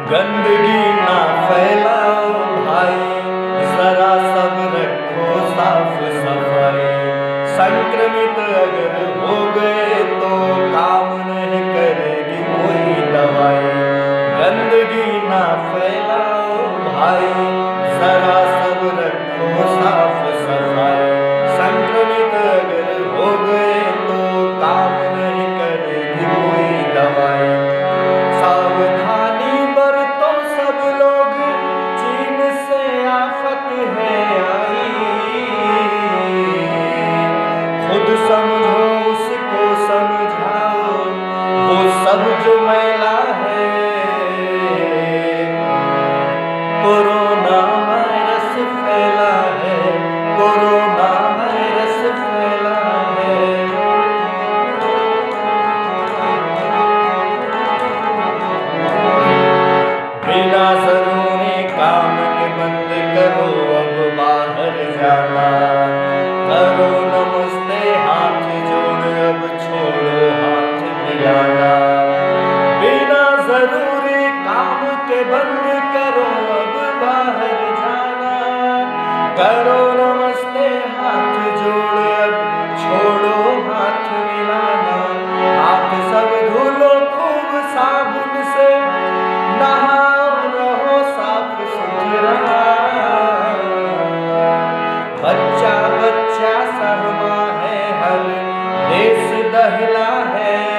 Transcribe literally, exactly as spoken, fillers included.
गंदगी ना फैलाओ भाई, जरा सब रखो साफ सफाई। संक्रमित अगर हो गए तो काम नहीं करेगी कोई दवाई। गंदगी ना फैलाओ भाई, जरा सब रखो साफ सफाई। संक्रमित अगर हो गए तो काम नहीं करेगी कोई दवाई। सावधानी बरतो सब लोग, चीन से आफत है आई। खुद समझो उसको समझाओ, वो सब जो मैला है। कोरोना वायरस फैला है, कोरोना वायरस फैला है। बिना जरूरी काम के बंद करो अब बाहर जाना। करो नमस्ते हाथ जोड़, अब छोड़ो हाथ मिलाना। बिना जरूरी काम के बंद करो अब बाहर जाना। करो नमस्ते हाथ जोड़, अब छोड़ो हाथ मिलाना। हाथ सब धुलो खूब साबुन से, नहाओ रहो साफ सुथरा। बच्चा बच्चा सहमा है, हर देश दहला है।